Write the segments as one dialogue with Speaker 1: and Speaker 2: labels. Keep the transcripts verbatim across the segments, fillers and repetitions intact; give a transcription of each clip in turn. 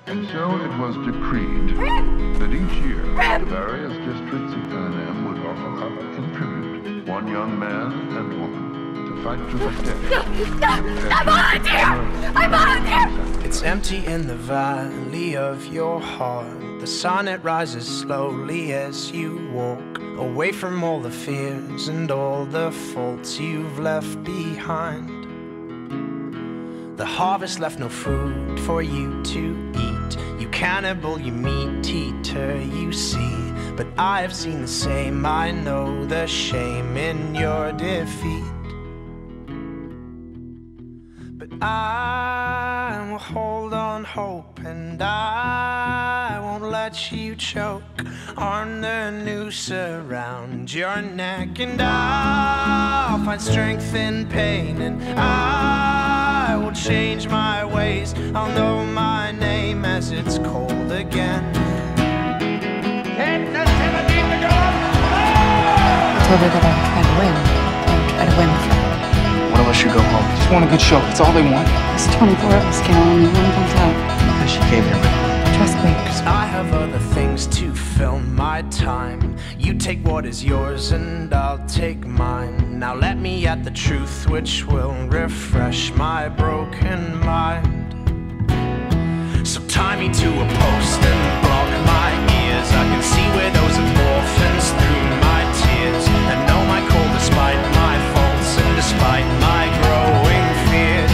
Speaker 1: And so it was decreed that each year the various districts of Panem would offer up in tribute one young man and woman to fight to the death.
Speaker 2: I volunteer! I volunteer!
Speaker 3: It's empty in the valley of your heart. The sun, it rises slowly as you walk away from all the fears and all the faults you've left behind. The harvest left no food for you to eat. You cannibal, you meat eater, you see. But I have seen the same, I know the shame in your defeat. But I will hold on hope, and I won't let you choke on the noose around your neck. And I'll find strength in pain, and I will change my ways. I'll know my name as it's cold again.
Speaker 4: I told her that I'd win. I'd try to win with her.
Speaker 5: One of us should go home.
Speaker 6: Just want a good show. That's all they want.
Speaker 4: There's twenty-four of us, Cal. Only one comes out.
Speaker 5: Because she came here with me.
Speaker 4: Trust me.
Speaker 3: Cause I have other things to fill my time. You take what is yours and I'll take mine. Now let me at the truth which will refresh my broken mind. So tie me to a post and block my ears. I can see widows and orphans through my tears, and know my call despite my faults and despite my growing fears.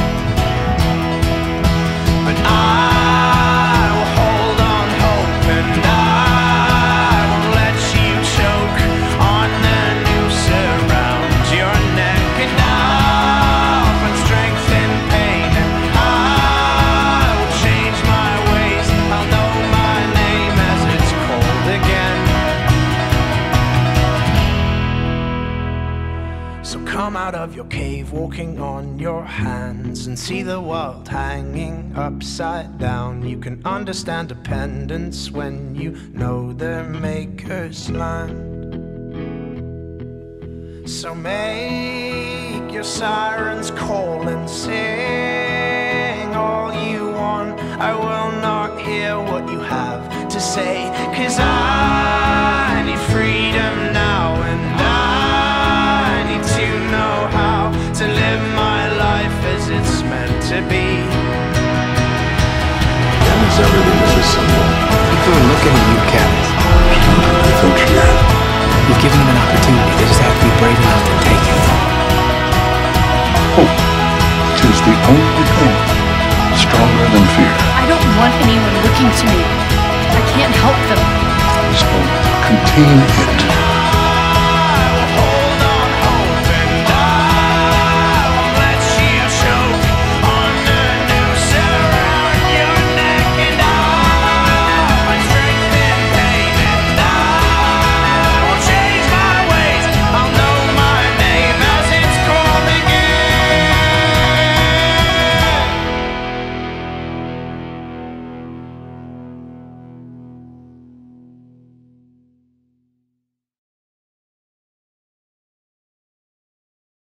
Speaker 3: But I will hold on hope, and I won't let you choke on the noose around your neck. And I'll find strength in pain, and I will change my ways. I'll know my name as it's cold again. So come out of your cave, walking on your hands, and see the world hanging upside down. You can understand dependence when you know their maker's land. So make your sirens call and sing all you want. I will not hear what you have to say, 'cause I need freedom now, and I need to know how to live my life as it's meant to be.
Speaker 1: That is everything is a symbol.
Speaker 5: People are looking at you, Katniss.
Speaker 1: I think she is.
Speaker 5: You've given them an opportunity. They just have to be brave enough to take it.
Speaker 1: Hope is the only thing stronger than fear.
Speaker 2: I don't want anyone looking to me. I can't help them.
Speaker 1: So contain it.